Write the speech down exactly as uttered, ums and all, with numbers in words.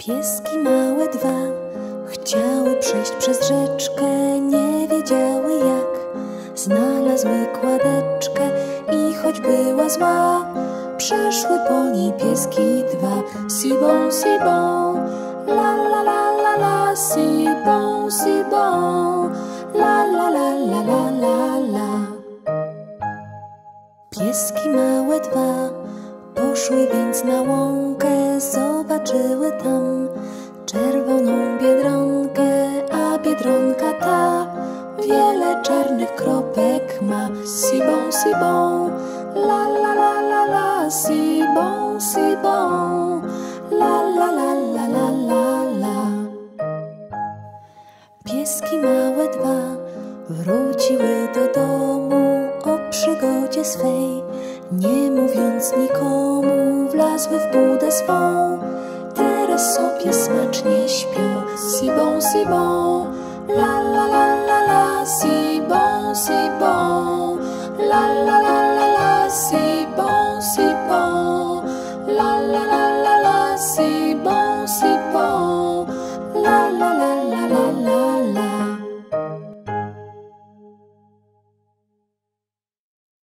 Pieski małe dwa chciały przejść przez rzeczkę, nie wiedziały jak. Znalazły kładeczkę i choć była zła, przeszły po niej pieski dwa. Si bon, si bon, la la la la la, si bon, si bon, la la la la la la la. Pieski małe dwa poszły więc na łąkę, zobaczyły tam czerwoną biedronkę, a biedronka ta wiele czarnych kropek ma. Si bon, si bon, la la la la la, si bon, si bon, la la la la la la la. Pieski małe dwa wróciły do domu o przygodzie swej, nie mówiąc nikomu, wlazły w budę swą. Teraz sobie smacznie śpią. Si bon, si bon, la la la